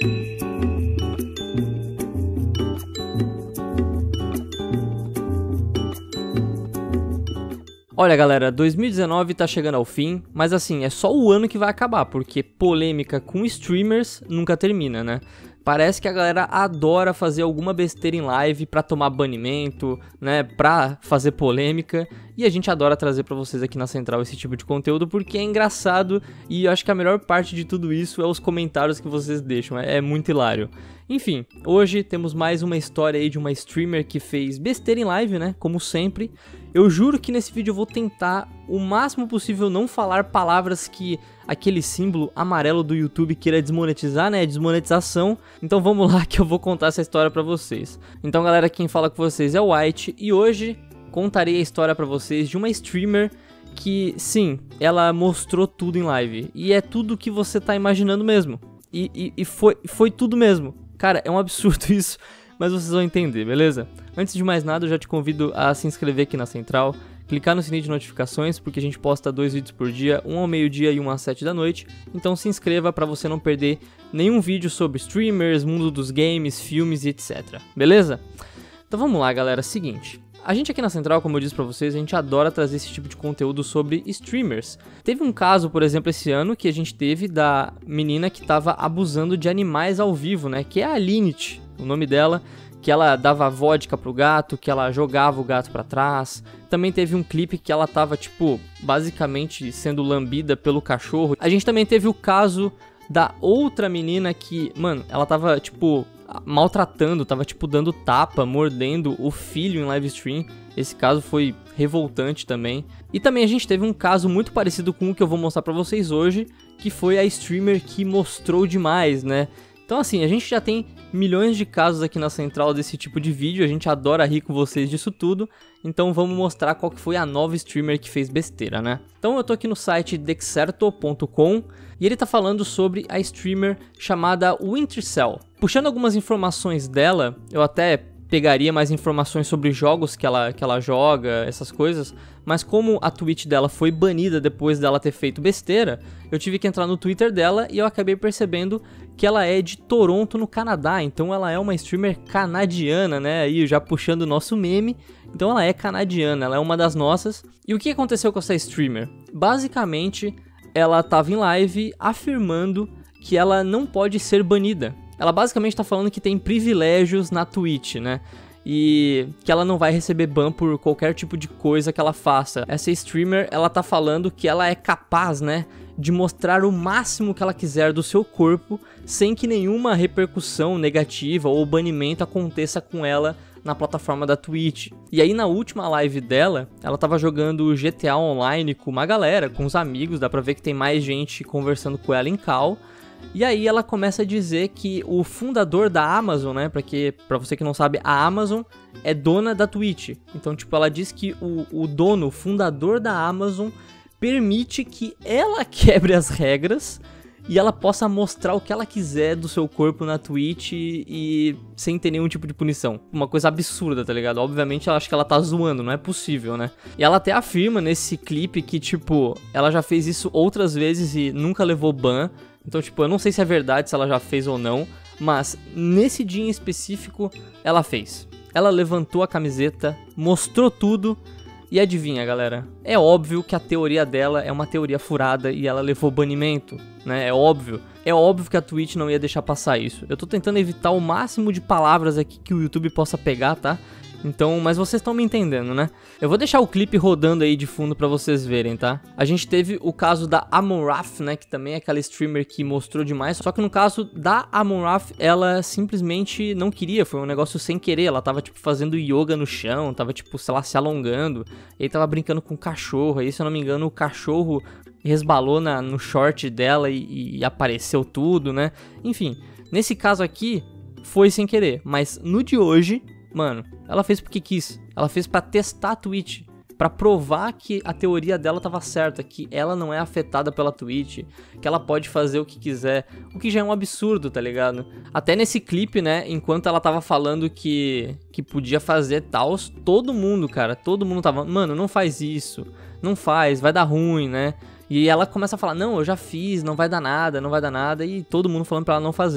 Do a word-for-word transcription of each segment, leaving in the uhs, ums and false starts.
Olha galera, dois mil e dezenove tá chegando ao fim, mas assim, é só o ano que vai acabar, porque polêmica com streamers nunca termina, né? Parece que a galera adora fazer alguma besteira em live pra tomar banimento, né, pra fazer polêmica, e a gente adora trazer pra vocês aqui na Central esse tipo de conteúdo porque é engraçado e eu acho que a melhor parte de tudo isso é os comentários que vocês deixam, é, é muito hilário. Enfim, hoje temos mais uma história aí de uma streamer que fez besteira em live, né, como sempre. Eu juro que nesse vídeo eu vou tentar o máximo possível não falar palavras que aquele símbolo amarelo do YouTube queira desmonetizar, né, desmonetização. Então vamos lá que eu vou contar essa história pra vocês. Então galera, quem fala com vocês é o White e hoje contarei a história pra vocês de uma streamer que, sim, ela mostrou tudo em live. E é tudo que você tá imaginando mesmo. E, e, e foi, foi tudo mesmo. Cara, é um absurdo isso, mas vocês vão entender, beleza? Antes de mais nada, eu já te convido a se inscrever aqui na Central, clicar no sininho de notificações, porque a gente posta dois vídeos por dia, um ao meio-dia e um às sete da noite. Então se inscreva para você não perder nenhum vídeo sobre streamers, mundo dos games, filmes e etcétera. Beleza? Então vamos lá, galera. Seguinte, a gente aqui na Central, como eu disse pra vocês, a gente adora trazer esse tipo de conteúdo sobre streamers. Teve um caso, por exemplo, esse ano, que a gente teve da menina que tava abusando de animais ao vivo, né? Que é a Linit, o nome dela, que ela dava vodka pro gato, que ela jogava o gato pra trás. Também teve um clipe que ela tava, tipo, basicamente sendo lambida pelo cachorro. A gente também teve o caso da outra menina que, mano, ela tava, tipo, maltratando, tava, tipo, dando tapa, mordendo o filho em live stream. Esse caso foi revoltante também. E também a gente teve um caso muito parecido com o que eu vou mostrar pra vocês hoje, que foi a streamer que mostrou demais, né? Então assim, a gente já tem milhões de casos aqui na Central desse tipo de vídeo, a gente adora rir com vocês disso tudo, então vamos mostrar qual que foi a nova streamer que fez besteira, né? Então eu tô aqui no site dexerto ponto com e ele tá falando sobre a streamer chamada Wintercell. Puxando algumas informações dela, eu até pegaria mais informações sobre jogos que ela, que ela joga, essas coisas, mas como a Twitch dela foi banida depois dela ter feito besteira, eu tive que entrar no Twitter dela e eu acabei percebendo que ela é de Toronto, no Canadá, então ela é uma streamer canadiana, né, aí já puxando o nosso meme, então ela é canadiana, ela é uma das nossas. E o que aconteceu com essa streamer? Basicamente, ela tava em live afirmando que ela não pode ser banida. Ela basicamente tá falando que tem privilégios na Twitch, né? E que ela não vai receber ban por qualquer tipo de coisa que ela faça. Essa streamer, ela tá falando que ela é capaz, né, de mostrar o máximo que ela quiser do seu corpo sem que nenhuma repercussão negativa ou banimento aconteça com ela na plataforma da Twitch. E aí na última live dela, ela tava jogando G T A Online com uma galera, com os amigos, dá pra ver que tem mais gente conversando com ela em call. E aí ela começa a dizer que o fundador da Amazon, né, pra, que, pra você que não sabe, a Amazon é dona da Twitch. Então, tipo, ela diz que o, o dono, o fundador da Amazon, permite que ela quebre as regras e ela possa mostrar o que ela quiser do seu corpo na Twitch e, e sem ter nenhum tipo de punição. Uma coisa absurda, tá ligado? Obviamente ela acha que ela tá zoando, não é possível, né? E ela até afirma nesse clipe que, tipo, ela já fez isso outras vezes e nunca levou ban. Então, tipo, eu não sei se é verdade, se ela já fez ou não, mas nesse dia em específico, ela fez. Ela levantou a camiseta, mostrou tudo e adivinha, galera? É óbvio que a teoria dela é uma teoria furada e ela levou banimento, né? É óbvio. É óbvio que a Twitch não ia deixar passar isso. Eu tô tentando evitar o máximo de palavras aqui que o YouTube possa pegar, tá? Então, mas vocês estão me entendendo, né? Eu vou deixar o clipe rodando aí de fundo pra vocês verem, tá? A gente teve o caso da Amonraf, né? Que também é aquela streamer que mostrou demais. Só que no caso da Amonraf, ela simplesmente não queria. Foi um negócio sem querer. Ela tava, tipo, fazendo yoga no chão. Tava, tipo, sei lá, se alongando. E aí tava brincando com o cachorro. Aí, se eu não me engano, o cachorro resbalou na, no short dela e, e apareceu tudo, né? Enfim, nesse caso aqui, foi sem querer. Mas no de hoje... Mano, ela fez porque quis. Ela fez pra testar a Twitch. Pra provar que a teoria dela tava certa. Que ela não é afetada pela Twitch. Que ela pode fazer o que quiser. O que já é um absurdo, tá ligado? Até nesse clipe, né? Enquanto ela tava falando que, que podia fazer tals, todo mundo, cara. Todo mundo tava... Mano, não faz isso. Não faz, vai dar ruim, né? E ela começa a falar, não, eu já fiz, não vai dar nada, não vai dar nada. E todo mundo falando pra ela não fazer.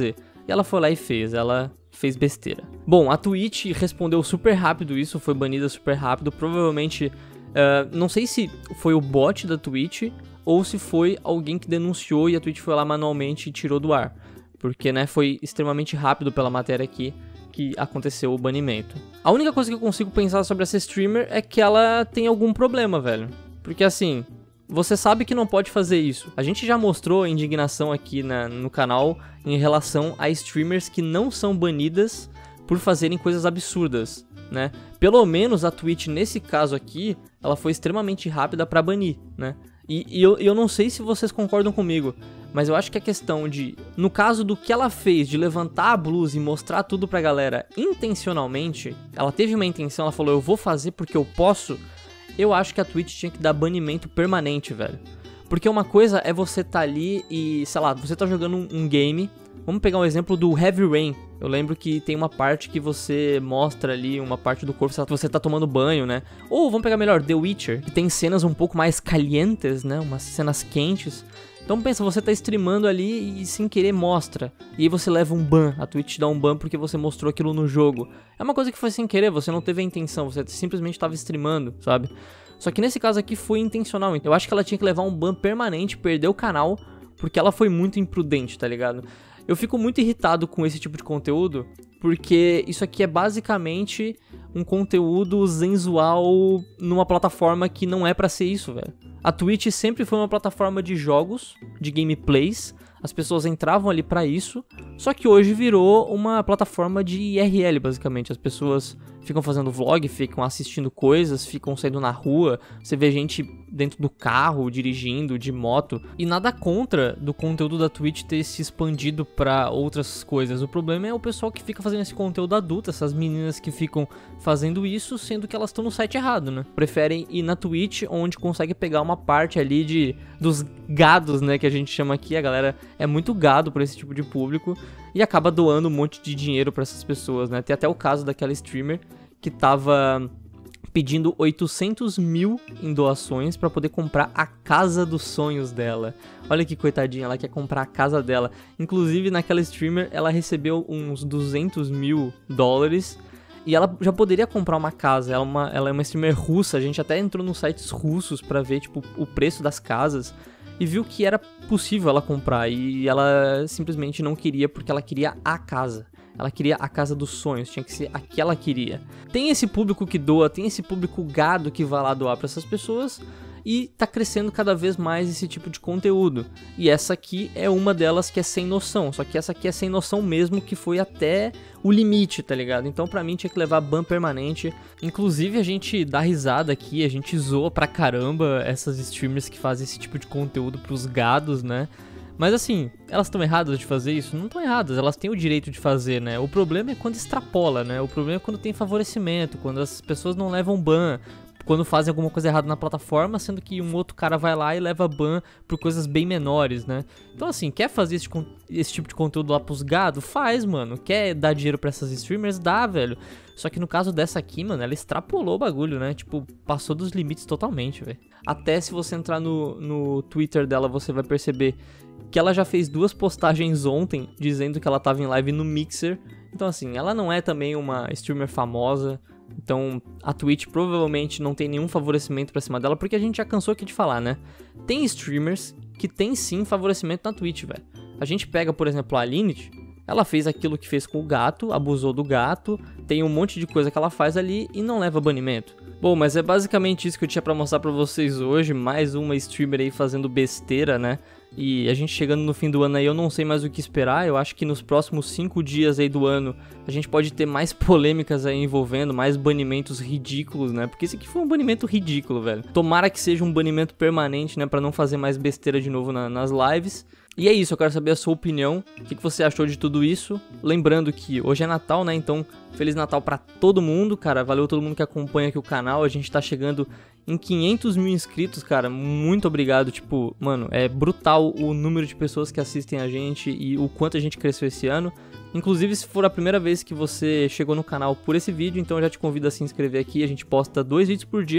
e ela foi lá e fez, ela fez besteira. Bom, a Twitch respondeu super rápido isso, foi banida super rápido, provavelmente, uh, não sei se foi o bot da Twitch ou se foi alguém que denunciou e a Twitch foi lá manualmente e tirou do ar, porque, né, foi extremamente rápido pela matéria aqui que aconteceu o banimento. A única coisa que eu consigo pensar sobre essa streamer é que ela tem algum problema, velho, porque assim... Você sabe que não pode fazer isso. A gente já mostrou indignação aqui na, no canal em relação a streamers que não são banidas por fazerem coisas absurdas, né? Pelo menos a Twitch, nesse caso aqui, ela foi extremamente rápida pra banir, né? E, e eu, eu não sei se vocês concordam comigo, mas eu acho que a questão de... No caso do que ela fez, de levantar a blusa e mostrar tudo pra galera intencionalmente, ela teve uma intenção, ela falou, eu vou fazer porque eu posso... Eu acho que a Twitch tinha que dar banimento permanente, velho. Porque uma coisa é você tá ali e, sei lá, você tá jogando um, um game. Vamos pegar um exemplo do Heavy Rain. Eu lembro que tem uma parte que você mostra ali, uma parte do corpo, você tá tomando banho, né? Ou vamos pegar melhor, The Witcher, que tem cenas um pouco mais calientes, né? Umas cenas quentes. Então pensa, você tá streamando ali e sem querer mostra. E aí você leva um ban, a Twitch te dá um ban porque você mostrou aquilo no jogo. É uma coisa que foi sem querer, você não teve a intenção, você simplesmente tava streamando, sabe? Só que nesse caso aqui foi intencional. Eu acho que ela tinha que levar um ban permanente, perder o canal, porque ela foi muito imprudente, tá ligado? Eu fico muito irritado com esse tipo de conteúdo, porque isso aqui é basicamente um conteúdo sensual numa plataforma que não é pra ser isso, velho. A Twitch sempre foi uma plataforma de jogos, de gameplays, as pessoas entravam ali pra isso, só que hoje virou uma plataforma de I R L, basicamente. As pessoas ficam fazendo vlog, ficam assistindo coisas, ficam saindo na rua, você vê gente dentro do carro, dirigindo, de moto, e nada contra do conteúdo da Twitch ter se expandido pra outras coisas. O problema é o pessoal que fica fazendo esse conteúdo adulto, essas meninas que ficam fazendo isso, sendo que elas estão no site errado, né? Preferem ir na Twitch, onde consegue pegar uma parte ali de dos gados, né, que a gente chama aqui. A galera é muito gado pra esse tipo de público e acaba doando um monte de dinheiro pra essas pessoas, né? Tem até o caso daquela streamer que tava pedindo oitocentos mil em doações pra poder comprar a casa dos sonhos dela. Olha que coitadinha, ela quer comprar a casa dela. Inclusive, naquela streamer, ela recebeu uns duzentos mil dólares e ela já poderia comprar uma casa. Ela é uma, ela é uma streamer russa, a gente até entrou nos sites russos pra ver, tipo, o preço das casas e viu que era possível ela comprar e ela simplesmente não queria porque ela queria a casa. Ela queria a casa dos sonhos, tinha que ser a que ela queria. Tem esse público que doa, tem esse público gado que vai lá doar pra essas pessoas e tá crescendo cada vez mais esse tipo de conteúdo. E essa aqui é uma delas que é sem noção, só que essa aqui é sem noção mesmo, que foi até o limite, tá ligado? Então pra mim tinha que levar ban permanente. Inclusive a gente dá risada aqui, a gente zoa pra caramba essas streamers que fazem esse tipo de conteúdo pros gados, né? Mas assim, elas estão erradas de fazer isso? Não estão erradas, elas têm o direito de fazer, né? O problema é quando extrapola, né? O problema é quando tem favorecimento, quando as pessoas não levam ban, quando fazem alguma coisa errada na plataforma, sendo que um outro cara vai lá e leva ban por coisas bem menores, né? Então assim, quer fazer esse, esse tipo de conteúdo lá pros gados? Faz, mano. Quer dar dinheiro pra essas streamers? Dá, velho. Só que no caso dessa aqui, mano, ela extrapolou o bagulho, né? Tipo, passou dos limites totalmente, velho. Até se você entrar no, no Twitter dela, você vai perceber que ela já fez duas postagens ontem dizendo que ela tava em live no Mixer. Então assim, ela não é também uma streamer famosa. Então a Twitch provavelmente não tem nenhum favorecimento pra cima dela, porque a gente já cansou aqui de falar, né? Tem streamers que tem sim favorecimento na Twitch, velho. A gente pega, por exemplo, a Linit. Ela fez aquilo que fez com o gato, abusou do gato, tem um monte de coisa que ela faz ali e não leva banimento. Bom, mas é basicamente isso que eu tinha pra mostrar pra vocês hoje, mais uma streamer aí fazendo besteira, né? E a gente chegando no fim do ano aí, eu não sei mais o que esperar. Eu acho que nos próximos cinco dias aí do ano a gente pode ter mais polêmicas aí envolvendo, mais banimentos ridículos, né? Porque esse aqui foi um banimento ridículo, velho. Tomara que seja um banimento permanente, né? Pra não fazer mais besteira de novo na, nas lives. E é isso, eu quero saber a sua opinião, o que, que você achou de tudo isso. Lembrando que hoje é Natal, né, então Feliz Natal pra todo mundo, cara. Valeu todo mundo que acompanha aqui o canal, a gente tá chegando em quinhentos mil inscritos, cara. Muito obrigado, tipo, mano, é brutal o número de pessoas que assistem a gente e o quanto a gente cresceu esse ano. Inclusive, se for a primeira vez que você chegou no canal por esse vídeo, então eu já te convido a se inscrever aqui, a gente posta dois vídeos por dia.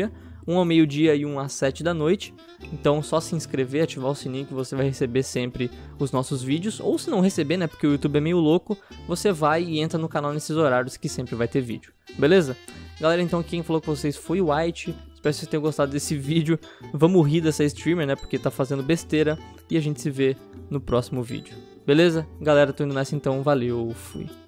um ao meio-dia e um às sete da noite. Então só se inscrever, ativar o sininho que você vai receber sempre os nossos vídeos. Ou se não receber, né, porque o YouTube é meio louco, você vai e entra no canal nesses horários que sempre vai ter vídeo. Beleza? Galera, então quem falou com vocês foi o White. Espero que vocês tenham gostado desse vídeo. Vamos rir dessa streamer, né, porque tá fazendo besteira. E a gente se vê no próximo vídeo. Beleza? Galera, tô indo nessa então. Valeu, fui.